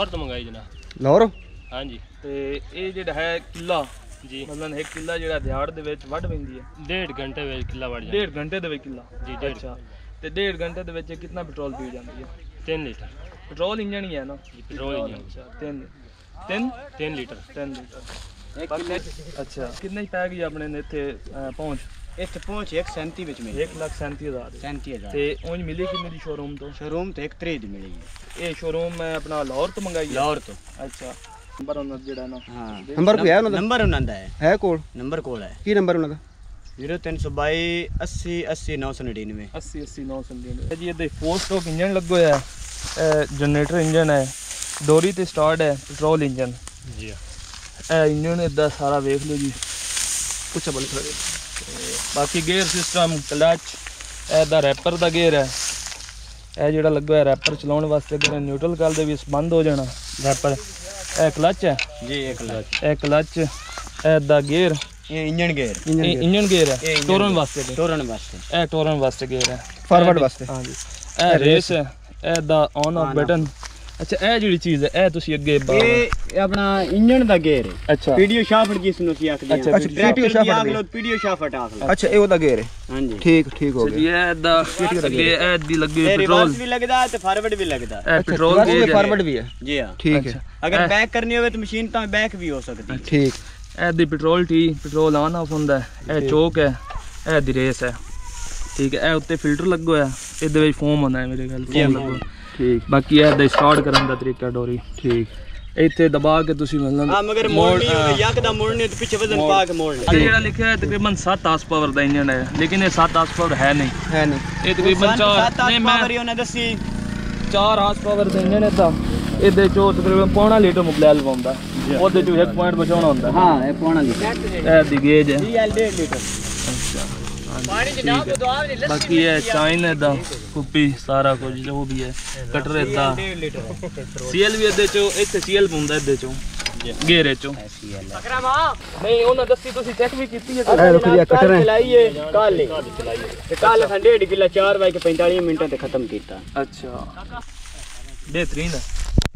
तो मंगाई जनाब। लाहौर? हाँ जी। ते ये जेड़ा है किला जी मतलब एक किला जेड़ा दिहाड़ दे विच वड पैंदी है 1.5 घंटे में किला बढ़ जाए। 1.5 घंटे दे विच किला जी 1.5। अच्छा ते 1.5 घंटे दे विच कितना पेट्रोल पी जांदी है? 3 लीटर पेट्रोल इंजन ही है ना? Petrol engine. अच्छा 3 लीटर 3 लीटर। अच्छा कितने पै गई अपने ने इत्थे पहुंच? इत्थे पहुंच 137 विच मिली 1,37,000 37,000 ते उंज मिली कितने दी शोरूम तो? शोरूम तो 1 दी मिलेगी। ये शोरूम मैं अपना लाहौर तो मंगाई है? लाहौर तो। अच्छा नंबर ਉਹਨਾਂ ਜਿਹੜਾ ਨਾ हाँ नंबर कोई है उन्होंने? नंबर उन्हों दा है कोल? नंबर कोल है की नंबर उन्होंने? 0322 80 80 999 80 80 999 जी। ਇਹਦੇ 4 ਸਟ੍ਰੋਕ ਇੰਜਨ ਲੱਗੋ ਹੈ, ਜਨਰੇਟਰ ਇੰਜਨ ਹੈ, ਡੋਰੀ ਤੇ ਸਟਾਰਟ ਹੈ, ਪੈਟਰੋਲ ਇੰਜਨ जी। ਇਹ ਇੰਜਨ ਇਦਾਂ ਸਾਰਾ ਵੇਖ ਲਓ ਜੀ। ਕੁਛ ਬਣ ਖੜੇ ਬਾਕੀ ਗੇਅਰ ਸਿਸਟਮ ਕਲਚ ਇਹਦਾ ਰੈਪਰ ਦਾ ਗੇਅਰ ਹੈ। ਇਹ ਜਿਹੜਾ ਲੱਗਾ ਹੈ ਰੈਪਰ ਚਲਾਉਣ ਵਾਸਤੇ ਅਗਰ ਨਿਊਟਰਲ ਕਰ ਦੇ ਵੀ ਬੰਦ ਹੋ ਜਾਣਾ ਰੈਪਰ। ਇਹ ਕਲਚ ਹੈ जी 1 लाख। ਇਹ ਕਲਚ ਇਹਦਾ ਗੇਅਰ ये इंजन गेयर ਇਹ ਇੰਜਨ ਗੇਅਰ ਹੈ ਟੋਰਨ ਵਾਸਤੇ टोरन वास्ते। ਇਹ ਟੋਰਨ ਵਾਸਤੇ ਗੇਅਰ ਹੈ ਫਾਰਵਰਡ ਵਾਸਤੇ। ਹਾਂਜੀ ਇਹ ਰੇਸ ਹੈ ਇਹਦਾ ਔਨ ਆਫ ਬਟਨ। ਅੱਛਾ ਇਹ ਜਿਹੜੀ ਚੀਜ਼ ਹੈ ਇਹ ਤੁਸੀਂ ਅੱਗੇ ये अपना इंजन दा गेयर है। ਅੱਛਾ पीडीओ शाफ्ट जिसनु सी आखदे अच्छा, हैं। PDO PDO शाफ्ट शाफ्ट भी। लो पीडीओ शाफ्ट आख लो। अच्छा ये ਉਹਦਾ ਗੇਅਰ ਹੈ। हां जी ठीक हो ਜੀ गया। ਇਹਦਾ ਅੱਗੇ ਇਹ ਦੀ ਲੱਗੀ ये ਪੈਟਰੋਲ रिवर्स भी लगदा है ते फॉरवर्ड भी लगदा है। ਇਹ ਪੈਟਰੋਲ रिवर्स ਗੇਜ भी फॉरवर्ड भी है। जी हां। ठीक है अगर बैक करनी होवे तो मशीन ता बैक भी हो सकती है। ठीक। ਇਹ ਦੀ ਪੈਟਰੋਲ ਟੀ ਪੈਟਰੋਲ ਆਨ ਆਫ ਹੁੰਦਾ ਹੈ। ਇਹ ਚੋਕ ਹੈ ਇਹ ਦੀ ਰੇਸ ਹੈ। ਠੀਕ ਹੈ ਇਹ ਉੱਤੇ ਫਿਲਟਰ ਲੱਗੋ ਹੈ ਇਹਦੇ ਵਿੱਚ ਫੋਮ ਹੁੰਦਾ ਹੈ ਮੇਰੇ ਖਿਆਲ ਫੋਮ ਲੱਗੋ। ठीक ਬਾਕੀ ਇਹ ਦਾ ਸਟਾਰਟ ਕਰਨ ਦਾ ਤਰੀਕਾ ਡੋਰੀ ठीक। ਇੱਥੇ ਦਬਾ ਕੇ ਤੁਸੀਂ ਮਤਲਬ हां मगर मोड़नी होवे यकदम मोड़नी तो पीछे वजन पा के मोड़ ले। ਇਹ ਜਿਹੜਾ ਲਿਖਿਆ ਹੈ ਤਕਰੀਬਨ 7 ਹਾਰਸ ਪਾਵਰ ਦਾ ਇੰਜਨ ਹੈ ਲੇਕਿਨ ਇਹ 7 ਹਾਰਸ ਪਾਵਰ ਹੈ ਨਹੀਂ। है नहीं। ਇਹ ਤਕਰੀਬਨ 4 ਨਹੀਂ ਮੈਂ पावर ਉਹਨੇ ਦੱਸੀ 4 ਹਾਰਸ ਪਾਵਰ ਦਾ ਇੰਜਨ ਹੈ ਤਾਂ ਇਹਦੇ ਚੋਂ ਤਕਰੀਬਨ 0.5 ਲੀਟਰ ਮੁਬਲੈਲ ਪਾਉਂਦਾ ਉਹਦੇ ਚੋਂ 1 ਪੁਆਇੰਟ ਬਚਾਉਣਾ ਹੁੰਦਾ। हां ये पौना लीटर ਇਹ ਦੀ ਗੇਜ ਹੈ। जी 1.5 लीटर। ਪਾਣੀ ਜਨਾਬ ਦੁਆ ਦੀ ਲੱਸੀ ਬਾਕੀ ਇਹ ਚਾਈਨਾ ਦਾ ਕੁੱਪੀ ਸਾਰਾ ਕੁਝ ਜੋ ਵੀ ਹੈ ਕਟਰ ਇਦਾਂ 1.5 लीटर ਸੀਐਲ ਵੀ ਇਹਦੇ ਚੋਂ ਇੱਥੇ ਸੀਐਲ ਪਾਉਂਦਾ ਇਹਦੇ ਚੋਂ ਗੇਰੇ ਚੋਂ। ਨਹੀਂ ਉਹਨਾਂ ਦੱਸੀ ਤੁਸੀਂ ਚੈੱਕ ਵੀ ਕੀਤੀ ਹੈ? ਇਹ ਦੇਖੋ ਜੀ ਕਟਰ ਹੈ। ਚਲਾਈਏ ਕੱਲ ਕੱਲ 1.5 ਕਿੱਲਾ 4 ਵਜੇ 45 ਮਿੰਟਾਂ ਤੇ ਖਤਮ ਕੀਤਾ। ਅੱਛਾ ਬਿਹਤਰੀਨ ਹੈ।